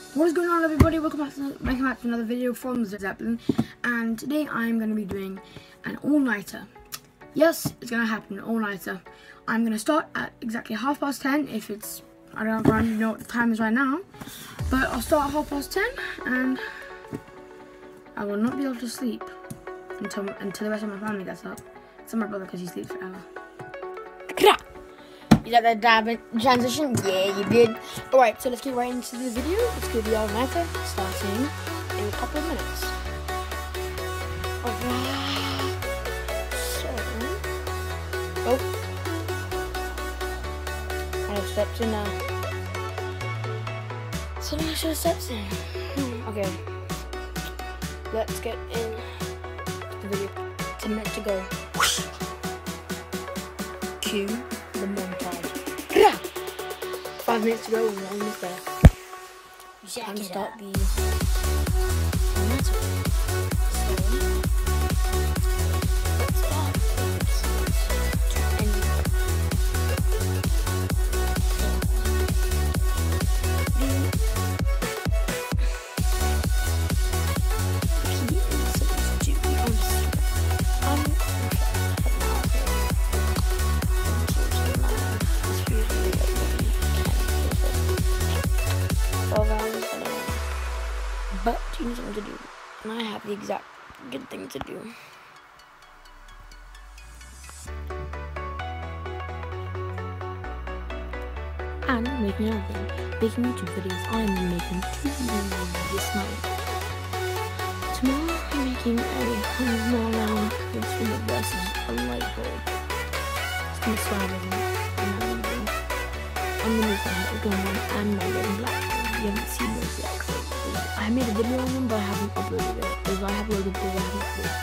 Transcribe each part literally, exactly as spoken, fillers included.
What is going on, everybody? Welcome back to, welcome back to another video from Zeppelin, and today I'm going to be doing an all-nighter. Yes, it's going to happen, an all-nighter. I'm going to start at exactly half past ten, if it's, I don't even know what the time is right now, but I'll start at half past ten, and I will not be able to sleep until, until the rest of my family gets up. Except my brother, because he sleeps forever. You got that dab transition? Yeah, you did. Alright, so let's get right into the video. It's going to be all-nighter, starting in a couple of minutes. Alright. So. Oh. I have stepped in now. Something I should have stepped in. Okay. Let's get in the video. ten minutes to go. Cue the montage. Five minutes to go and we're almost there. Time to start the all-nighter. So, let's start to end. The key is supposed to be on um but you need something to do, and I have the exact good thing to do. And making another thing, making YouTube videos. I am making two videos this night. Tomorrow I'm making a hundred mile an hour instrument versus a light bulb. It's gonna slide in and I'm gonna make my hair going on and my red and black. You haven't seen those yet. I made a video on them, but I haven't uploaded it. Because I have loads of videos I haven't uploaded.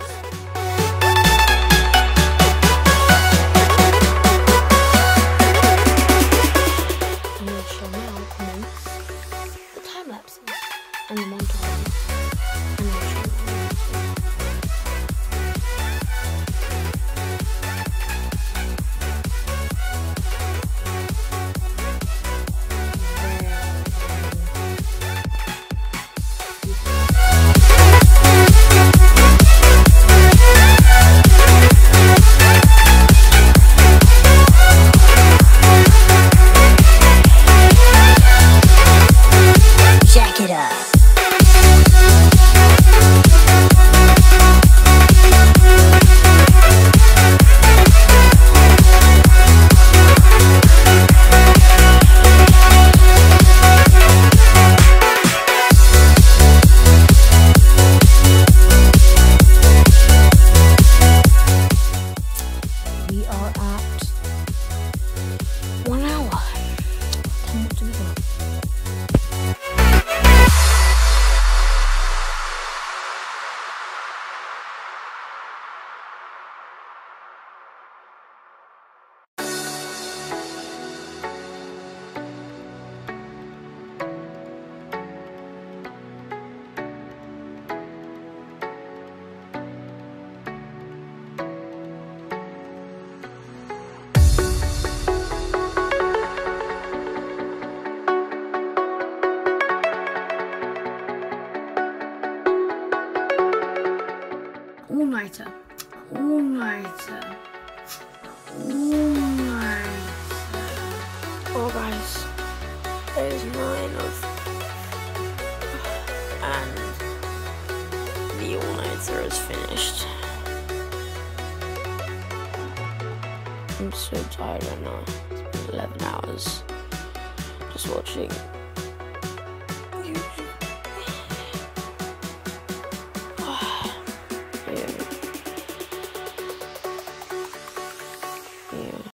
I'm going to show now commence the time lapses and the montage. And I'll show you. All-nighter, all-nighter, all-nighter. Oh guys, it is nine of, and the all-nighter is finished. I'm so tired right now. It's been eleven hours just watching